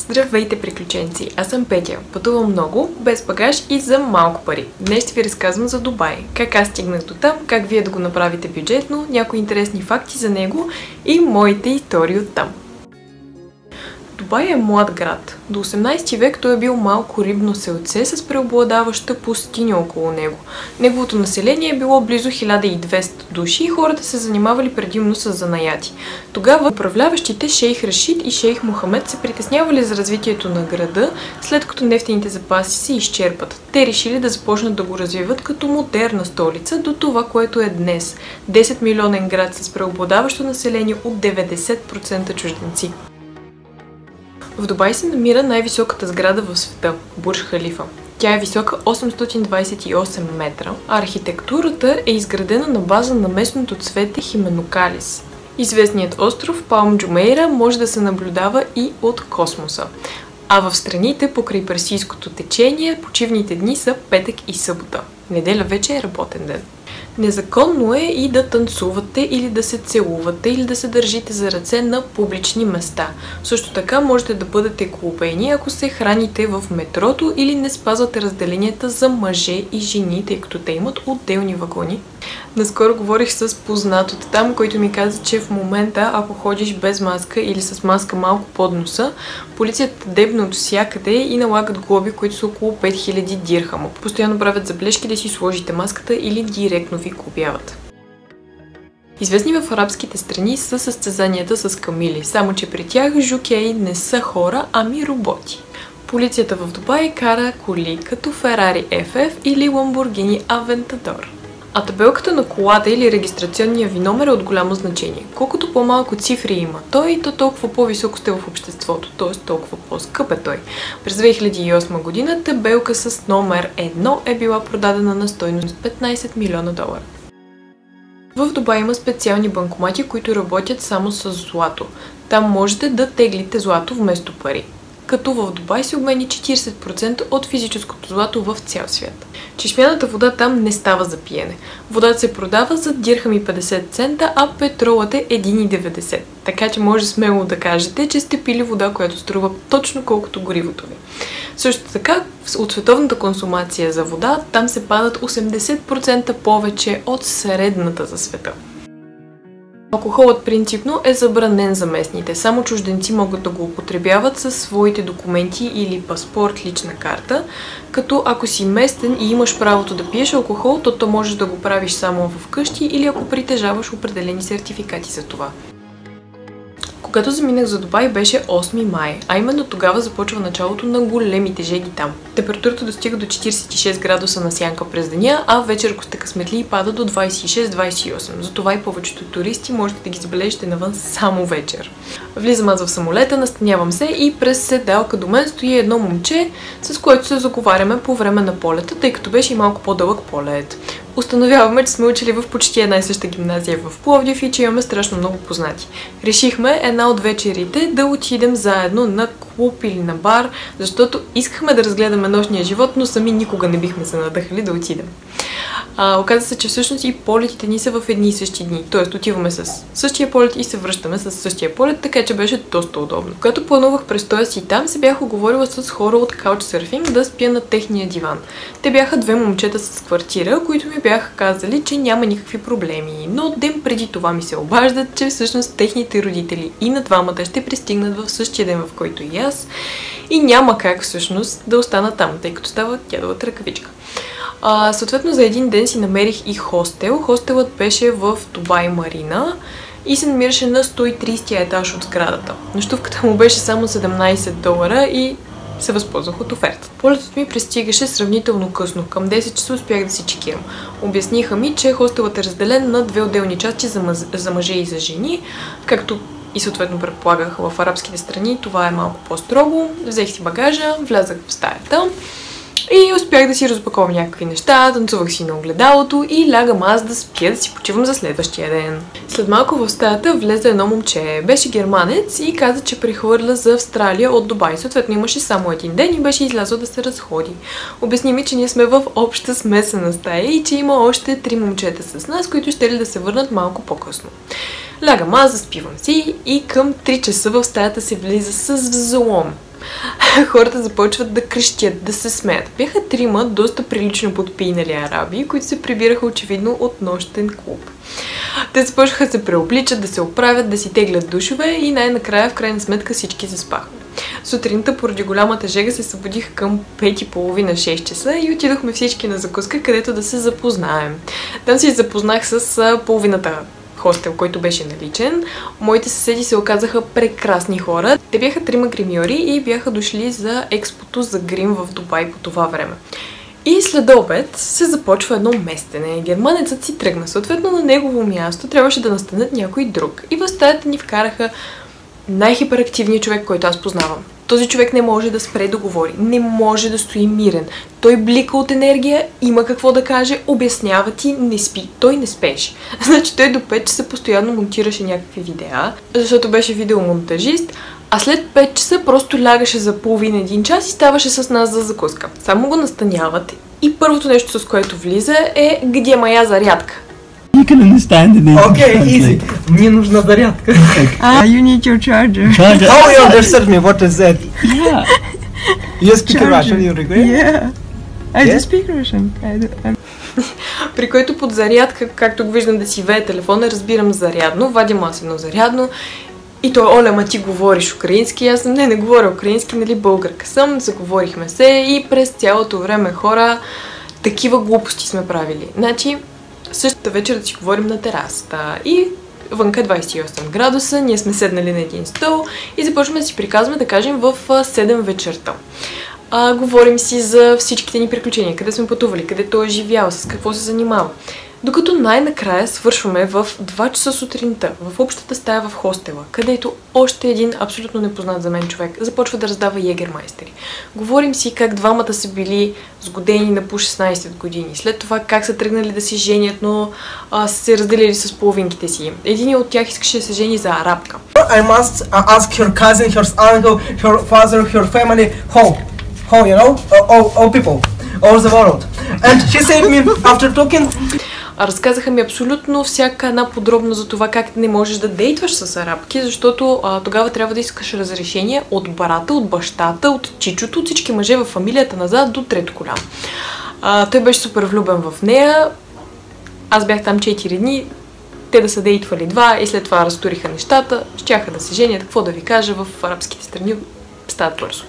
Здравейте, приключенци! Аз съм Петя. Пътувам много, без багаж и за малко пари. Днес ще ви разказвам за Дубай. Как аз стигнах до там, как вие да го направите бюджетно, някои интересни факти за него и моите истории от там. Дубай е млад град. До 18 век той е бил малко рибно селце с преобладаваща пустиня около него. Неговото население е било близо 1200 души и хората се занимавали предимно с занаяти. Тогава управляващите шейх Рашид и шейх Мохамед се притеснявали за развитието на града, след като нефтените запаси се изчерпат. Те решили да започнат да го развиват като модерна столица до това, което е днес. 10 милионен град с преобладаващо население от 90% чужденци. В Дубай се намира най-високата сграда в света – Бурдж Халифа. Тя е висока 828 метра, а архитектурата е изградена на база на местното цвете хименокалис. Известният остров Палм Джумейра може да се наблюдава и от космоса. А в страните покрай Персийското течение почивните дни са петък и събота. Неделя вече е работен ден. Незаконно е и да танцувате или да се целувате или да се държите за ръце на публични места. Също така можете да бъдете глобени, ако се храните в метрото или не спазвате разделенията за мъже и жени, тъй като те имат отделни вагони. Наскоро говорих с познат от там, който ми каза, че в момента, ако ходиш без маска или с маска малко под носа, полицията дебне от всякъде и налагат глоби, които са около 5000 дирхама. Постоянно правят заблешки да си сложите маската или директно ви глобяват. Известни в арабските страни са състезанията с камили, само че при тях жокеи не са хора, ами роботи. Полицията в Дубай кара коли като Ferrari FF или Lamborghini Aventador. А табелката на колата или регистрационния ви номер е от голямо значение. Колкото по-малко цифри има той, то толкова по-високо сте в обществото, т.е. толкова по-скъп е той. През 2008 година табелка с номер 1 е била продадена на стойност $15 милиона. В Дубай има специални банкомати, които работят само с злато. Там можете да теглите злато вместо пари. Като в Дубай се обмени 40% от физическото злато в цял свят. Чешмяната вода там не става за пиене. Водата се продава за дирхам и 50 цента, а петролът е 1,90. Така че може смело да кажете, че сте пили вода, която струва точно колкото горивото ви. Също така, от световната консумация за вода, там се падат 80% повече от средната за света. Алкохолът принципно е забранен за местните, само чужденци могат да го употребяват със своите документи или паспорт, лична карта, като ако си местен и имаш правото да пиеш алкохол, то можеш да го правиш само вкъщи или ако притежаваш определени сертификати за това. Когато заминах за Дубай беше 8 май, а именно тогава започва началото на големите жеги там. Температурата достига до 46 градуса на сянка през деня, а вечер, ако сте късметли, пада до 26-28. Затова и повечето туристи можете да ги забележите навън само вечер. Влизам аз в самолета, настанявам се и през седалка до мен стои едно момче, с което се заговаряме по време на полета, тъй като беше и малко по-дълъг полет. Установяваме, че сме учили в почти една и съща гимназия в Пловдив и че имаме страшно много познати. Решихме една от вечерите да отидем заедно на клуб или на бар, защото искахме да разгледаме нощния живот, но сами никога не бихме се надъхали да отидем. Оказа се, че всъщност и полетите ни са в едни и същи дни. Тоест отиваме с същия полет и се връщаме с същия полет, така че беше доста удобно. Когато планувах престоя си там, се бях оговорила с хора от Couchsurfing да спя на техния диван. Те бяха две момчета с квартира, които ми бяха казали, че няма никакви проблеми. Но ден преди това ми се обаждат, че всъщност техните родители и на двамата ще пристигнат в същия ден, в който и аз. И няма как всъщност да остана там, тъй като става дядовата ръкавичка. Съответно за един ден си намерих и хостел. Хостелът беше в Дубай Марина и се намираше на 130 етаж от сградата. Нощувката му беше само $17 и се възползвах от оферта. Полетът ми пристигаше сравнително късно. Към 10 часа успях да си чекирам. Обясниха ми, че хостелът е разделен на две отделни части за мъже и за жени, както и съответно предполагах в арабските страни. Това е малко по-строго. Взех си багажа, влязах в стаята и успях да си разпаковам някакви неща, танцувах си на огледалото и лягам аз да спя, да си почивам за следващия ден. След малко в стаята влезе едно момче. Беше германец и каза, че прехвърля за Австралия от Дубай. Съответно имаше само един ден и беше излязъл да се разходи. Обясни ми, че ние сме в обща смесена стая и че има още 3 момчета с нас, които ще ли да се върнат малко по-късно. Лягам аз, заспивам си и към 3 часа в стаята се влиза с взлом. хората започват да крещят, да се смеят. Бяха трима доста прилично подпинали араби, които се прибираха очевидно от нощен клуб. Те започнаха да се преобличат, да се оправят, да си теглят душове и най-накрая, в крайна сметка, всички заспаха. Сутринта, поради голямата жега, се събудих към 5:30-6 часа и отидохме всички на закуска, където да се запознаем. Там се запознах с половината хостел, който беше наличен. Моите съседи се оказаха прекрасни хора. Те бяха трима гримьори и бяха дошли за експото за грим в Дубай по това време. И след обед се започва едно местене. Германецът си тръгна. Съответно на негово място трябваше да настанат някой друг. И в стаята ни вкараха най-хиперактивният човек, който аз познавам. Този човек не може да спре да говори, не може да стои мирен. Той блика от енергия, има какво да каже, обяснява ти, не спи. Той не спеше. Значи той до 5 часа постоянно монтираше някакви видеа, защото беше видеомонтажист, а след 5 часа просто лягаше за половин-един час и ставаше с нас за закуска. Само го настаняват и първото нещо, с което влиза е где е моя зарядка. You can understand the name. Okay, easy. Мне нужна зарядка. You need your charger. Oh, you understand me. What is that? Yeah. You speak Russian, you regret? Yeah. I Yeah? do speak Russian. При който под зарядка, както го виждам да си вее телефона, разбирам зарядно, вадим аз едно зарядно и той, Оля, ма ти говориш украински, аз не говоря украински, нали, българка съм, заговорихме се и през цялото време хора такива глупости сме правили. Значи, същата вечер да си говорим на терасата и вънка 28 градуса, ние сме седнали на един стол и започваме да си приказваме, да кажем, в 7 вечерта. Говорим си за всичките ни приключения, къде сме пътували, къде той е живял, с какво се занимава. Докато най-накрая свършваме в 2 часа сутринта в общата стая в хостела, където още един абсолютно непознат за мен човек започва да раздава егермайстери. Говорим си как двамата са били сгодени на по 16 години, след това как са тръгнали да се женят, но са се разделили с половинките си. Един от тях искаше да се жени за арабка. I must ask your cousin, your uncle, your father, your family, home, you know, all people, all the world. And she said me after talking. Разказаха ми абсолютно всяка една подробно за това как не можеш да дейтваш с арабки, защото тогава трябва да искаш разрешение от брата, от бащата, от чичото, от всички мъже в фамилията назад до трето коляно. Той беше супер влюбен в нея. Аз бях там 4 дни, те да са дейтвали 2 и след това разтуриха нещата, щяха да се женят, какво да ви кажа, в арабските страни стават бързо.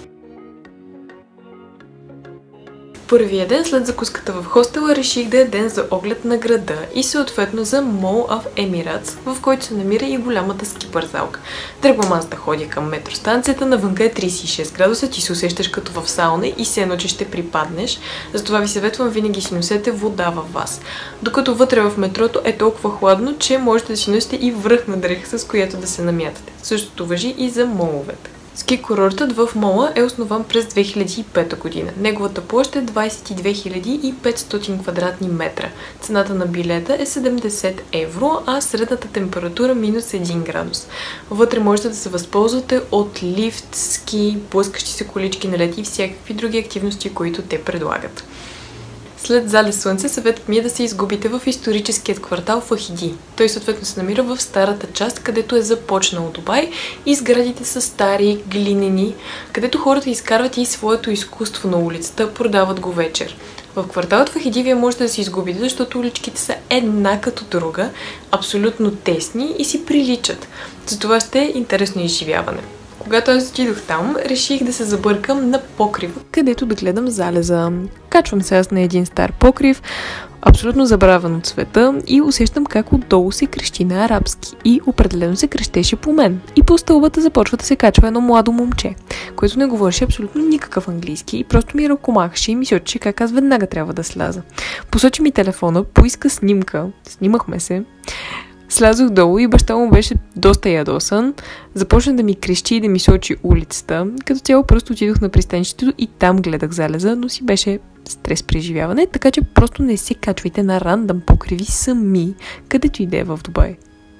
Първия ден след закуската в хостела реших да е ден за оглед на града и съответно за Mall of Emirates, в който се намира и голямата скипързалка. Тръгвам аз да ходя към метростанцията, навънка е 36 градуса, ти се усещаш като в сауна и се едно, че ще припаднеш. Затова ви съветвам винаги си носете вода във вас. Докато вътре в метрото е толкова хладно, че можете да си носите и връхна дреха, с която да се намятате. Същото важи и за моловете. Ски курортът в мола е основан през 2005 година. Неговата площ е 22 500 квадратни метра. Цената на билета е 70 евро, а средната температура минус 1 градус. Вътре можете да се възползвате от лифт, ски, блъскащи се колички на лед и всякакви други активности, които те предлагат. След залез слънце, съветът ми е да се изгубите в историческият квартал Фахиди. Той съответно се намира в старата част, където е започнал Дубай и сградите са стари, глинени, където хората изкарват и своето изкуство на улицата, продават го вечер. В кварталът Фахиди вие можете да се изгубите, защото уличките са една като друга, абсолютно тесни и си приличат. Затова ще е интересно изживяване. Когато аз отидох там, реших да се забъркам на покрива, където да гледам залеза. Качвам се аз на един стар покрив, абсолютно забравен от света и усещам как отдолу се крещи на арабски. И определено се крещеше по мен. И по стълбата започва да се качва едно младо момче, което не говореше абсолютно никакъв английски и просто ми ръкомахаше и ми сочеше как аз веднага трябва да сляза. Посочи ми телефона, поиска снимка, снимахме се. Слязох долу и баща му беше доста ядосан. Започна да ми крещи и да ми сочи улицата. Като цяло просто отидох на пристанището и там гледах залеза, но си беше стрес преживяване, така че просто не се качвайте на рандъм покриви сами, където и да е в Дубай.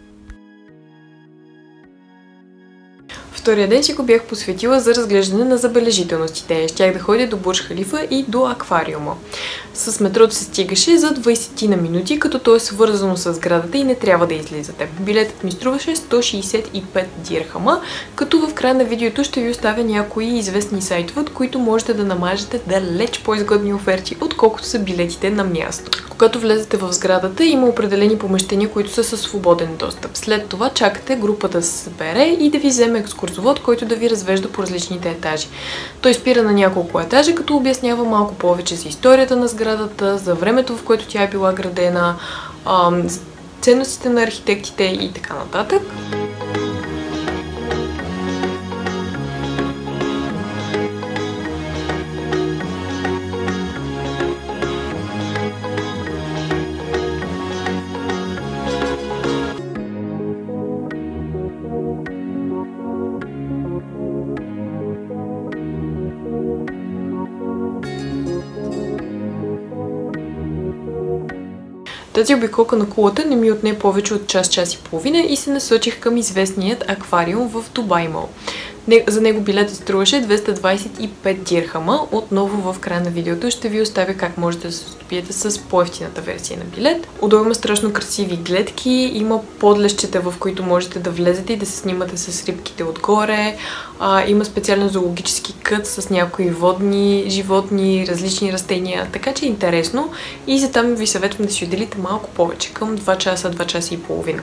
Втория ден си го бях посветила за разглеждане на забележителностите. Щях да ходя до Бурдж Халифа и до аквариума. С метрото се стигаше за 20 на минути, като то е свързано с сградата и не трябва да излизате. Билетът ми струваше 165 дирхама, като в края на видеото ще ви оставя някои известни сайтове, от които можете да намажете далеч по-изгодни оферти, отколкото са билетите на място. Когато влезете в сградата, има определени помещения, които са със свободен достъп. След това чакате групата да се събере и да ви вземе екскурзовод, който да ви развежда по различните етажи. Той спира на няколко етажа, като обяснява малко повече за историята на сградата, за времето, в което тя е била градена, ценностите на архитектите и така нататък. Тази обиколка на кулата не ми отне повече от час и половина и се насочих към известният аквариум в Дубай Мол. За него билетът струваше 225 дирхама. Отново в края на видеото ще ви оставя как можете да се здобиете с по-евтината версия на билет. Отдолу има страшно красиви гледки, има подлещета, в които можете да влезете и да се снимате с рибките отгоре. Има специален зоологически кът с някои водни животни, различни растения, така че е интересно и за там ви съветвам да си отделите малко повече, към 2 часа и половина.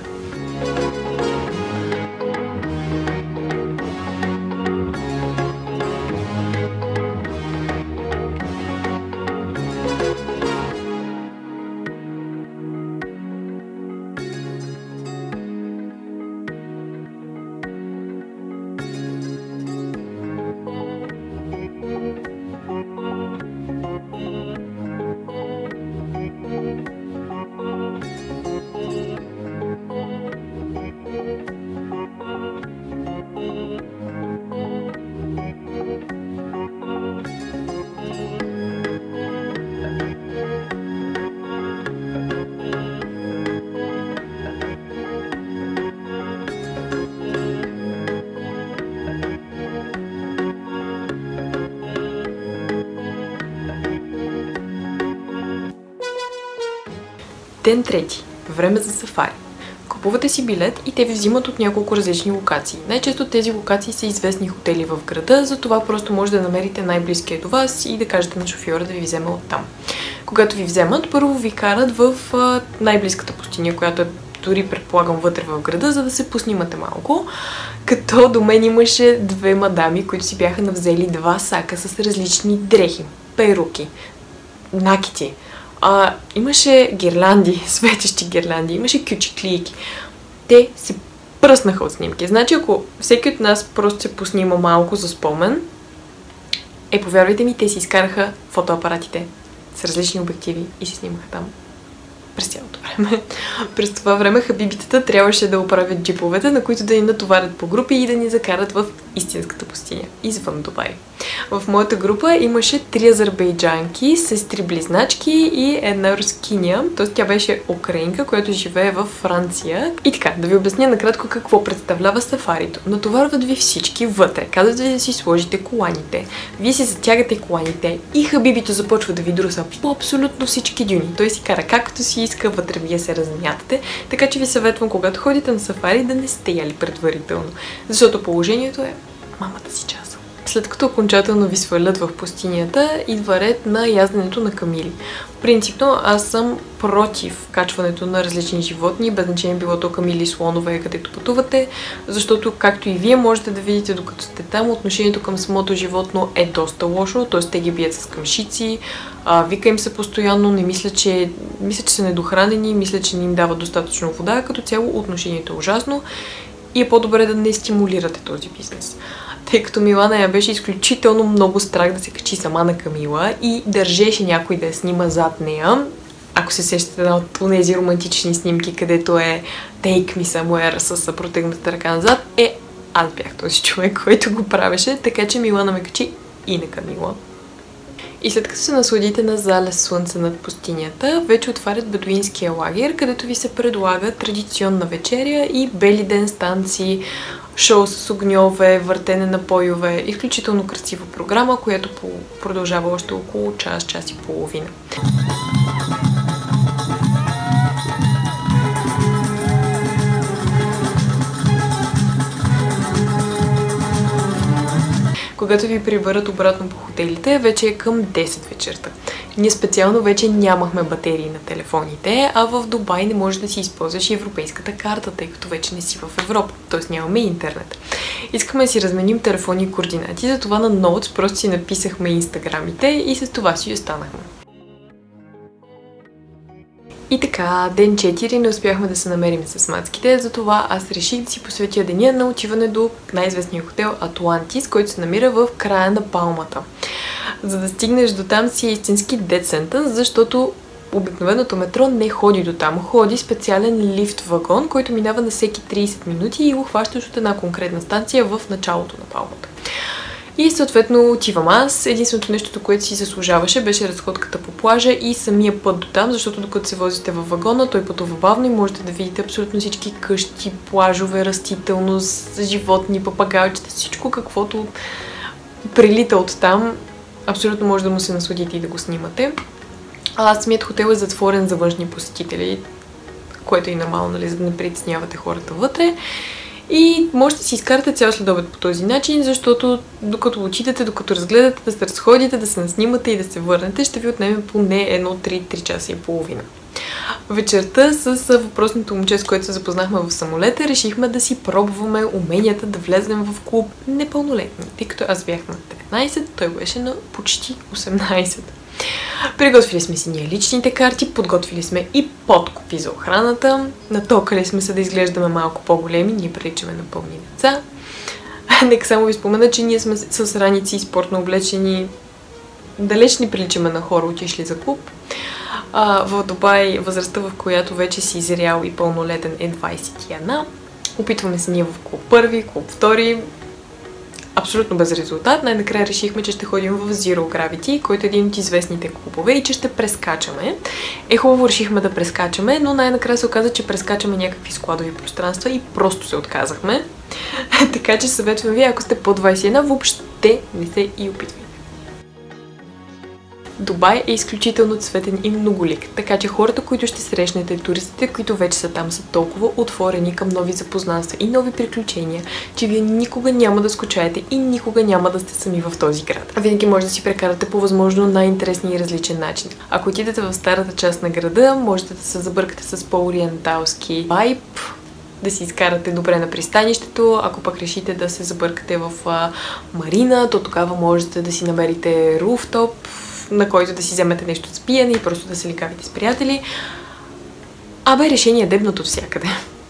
Ден трети. Време за сафари. Купувате си билет и те ви взимат от няколко различни локации. Най-често тези локации са известни хотели в града, затова просто може да намерите най-близкия до вас и да кажете на шофьора да ви вземе оттам. Когато ви вземат, първо ви карат в най-близката пустиня, която е дори предполагам вътре в града, за да се поснимате малко. Като до мен имаше две мадами, които си бяха навзели 2 сака с различни дрехи, перуки, накити. Имаше гирлянди, светещи гирлянди, имаше кючеклийки. Те се пръснаха от снимки. Значи, ако всеки от нас просто се поснима малко за спомен, повярвайте ми, те си изкараха фотоапаратите с различни обективи и се снимаха там през цялото време. През това време хабибитата трябваше да оправят джиповете, на които да ни натоварят по групи и да ни закарат в истинската пустиня, извън Дубай. В моята група имаше 3 азербайджанки, сестри близначки и една рускиня, т.е. тя беше украинка, която живее във Франция. И така, да ви обясня накратко какво представлява сафарито. Натоварват ви всички вътре, казват ви да си сложите коланите, вие си затягате коланите и хабибито започва да ви друса по абсолютно всички дюни. Той си кара както си иска, вътре вие се размятате, така че ви съветвам, когато ходите на сафари, да не сте яли предварително, защото положението е мамата си часа. След като окончателно ви свалят в пустинята, идва ред на язденето на камили. Принципно аз съм против качването на различни животни, без значение било то камили, слонове, където пътувате, защото както и вие можете да видите докато сте там, отношението към самото животно е доста лошо, т.е. те ги бият с камшици, вика им се постоянно, мисля, че са недохранени, мисля, че не им дават достатъчно вода, като цяло отношението е ужасно и е по-добре да не стимулирате този бизнес. Тъй като Милана я беше изключително много страх да се качи сама на камила и държеше някой да я снима зад нея. Ако се сещате една от тези романтични снимки, където е Take me somewhere с протегната ръка назад, аз бях този човек, който го правеше, така че Милана ме качи и на камила. И след като се насладите на залез слънце над пустинята, вече отварят бедуинския лагер, където ви се предлага традиционна вечеря и бели ден станции, шоу с огньове, въртене на пойове. Изключително красива програма, която продължава още около час, час и половина. Когато ви приберат обратно по хотелите, вече е към 10 вечерта. Ние специално вече нямахме батерии на телефоните, а в Дубай не може да си използваш и европейската карта, тъй като вече не си в Европа, т.е. нямаме интернет. Искаме да си разменим телефонни координати, затова на Notes просто си написахме инстаграмите и с това си останахме. И така, ден 4 не успяхме да се намерим с мацките, затова аз реших да си посветя деня на отиване до най-известния хотел Атлантис, който се намира в края на Палмата. За да стигнеш до там си е истински децента, защото обикновеното метро не ходи до там. Ходи специален лифт-вагон, който минава на всеки 30 минути и го хващаш от една конкретна станция в началото на Палмата. И съответно отивам аз. Единственото нещо, което си заслужаваше, беше разходката по плажа и самия път до там, защото докато се возите във вагона, той пътува бавно и можете да видите абсолютно всички къщи, плажове, растителност, животни, папагайчета, всичко каквото прилита от там. Абсолютно може да му се насладите и да го снимате. А самият хотел е затворен за външни посетители, което е нормално, нали, за да не притеснявате хората вътре. И можете да си изкарате цял следобед по този начин, защото докато отидете, докато разгледате, да се разходите, да се наснимате и да се върнете, ще ви отнеме поне 3 часа и половина. Вечерта с въпросното момче, с което се запознахме в самолета, решихме да си пробваме уменията да влезем в клуб непълнолетни, тъй като аз бях на 19, той беше на почти 18. Приготвили сме си ние личните карти, подготвили сме и подкупи за охраната, натокали сме се да изглеждаме малко по-големи, ние приличаме на пълни деца. Нека само ви спомена, че ние сме с раници и спортно облечени, далеч ни приличаме на хора, отишли за клуб. В Дубай възрастта, в която вече си зрял и пълнолетен, е 21. Опитваме се ние в клуб първи, клуб втори. Абсолютно без резултат. Най-накрая решихме, че ще ходим в Zero Gravity, който е един от известните клубове и че ще прескачаме. Хубаво решихме да прескачаме, но най-накрая се оказа, че прескачаме някакви складови пространства и просто се отказахме. Така че съветвам ви, ако сте по 21, въобще не се и опитвайте. Дубай е изключително цветен и многолик, така че хората, които ще срещнете, туристите, които вече са там, са толкова отворени към нови запознанства и нови приключения, че вие никога няма да скучаете и никога няма да сте сами в този град. Винаги може да си прекарате по възможно най-интересния и различен начин. Ако отидете в старата част на града, можете да се забъркате с по-ориенталски вайб, да си изкарате добре на пристанището. Ако пък решите да се забъркате в марина, то тогава можете да си намерите руфтоп, на който да си вземете нещо за пиене и просто да се ликавите с приятели. Решение е дебнат от всякъде.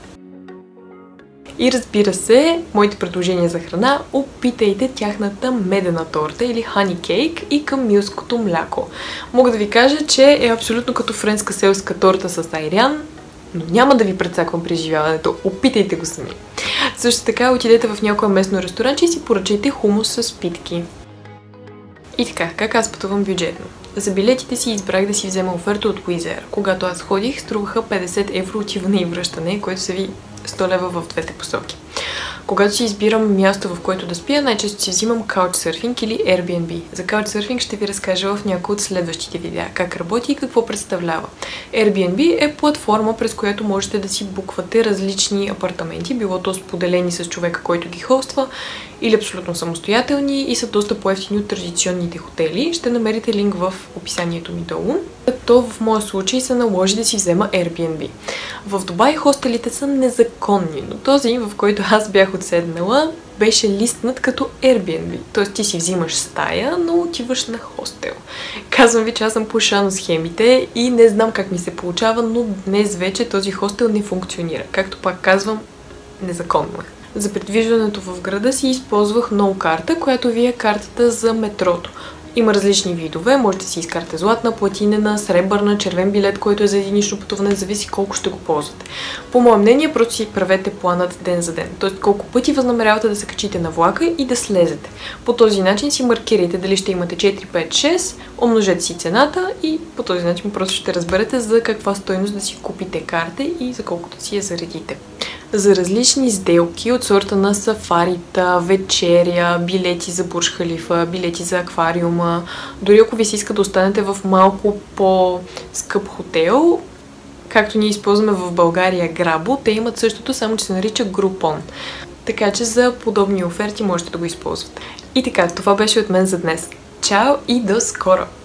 И разбира се, моите предложения за храна, опитайте тяхната медена торта или honey cake и камилското мляко. Мога да ви кажа, че е абсолютно като френска селска торта с айрян, но няма да ви прецаквам преживяването. Опитайте го сами. Също така отидете в някое местно ресторанче и си поръчайте хумус с питки. И така, как аз пътувам бюджетно? За билетите си избрах да си взема оферта от Wizz Air. Когато аз ходих, струваха 50 евро отиване и връщане, което се ви 100 лева в двете посоки. Когато си избирам място, в което да спя, най-често си взимам Couchsurfing или Airbnb. За Couchsurfing ще ви разкажа в някои от следващите видеа как работи и какво представлява. Airbnb е платформа, през която можете да си буквате различни апартаменти, било то споделени с човека, който ги хоства, или абсолютно самостоятелни и са доста по-евтини от традиционните хотели. Ще намерите линк в описанието ми долу. Като в моя случай се наложи да си взема Airbnb. В Дубай хостелите са незаконни, но този, в който аз бях отседнала, беше листнат като Airbnb. Тоест ти си взимаш стая, но отиваш на хостел. Казвам ви, че аз съм по схемите и не знам как ми се получава, но днес вече този хостел не функционира. Както пак казвам, незаконно е. За придвижването в града си използвах ноу карта, която ви е картата за метрото. Има различни видове, можете да си изкарате златна, платинена, сребърна, червен билет, който е за единично пътуване, зависи колко ще го ползвате. По мое мнение, просто си правете планът ден за ден, т.е. колко пъти възнамерявате да се качите на влака и да слезете. По този начин си маркирайте дали ще имате 4, 5, 6, умножете си цената и по този начин просто ще разберете за каква стойност да си купите карта и за колкото си я заредите. За различни сделки от сорта на сафарита, вечеря, билети за Бурдж Халифа, билети за аквариума, дори ако ви се иска да останете в малко по-скъп хотел, както ние използваме в България Грабо, те имат същото, само че се нарича Groupon. Така че за подобни оферти можете да го използвате. И така, това беше от мен за днес. Чао и до скоро!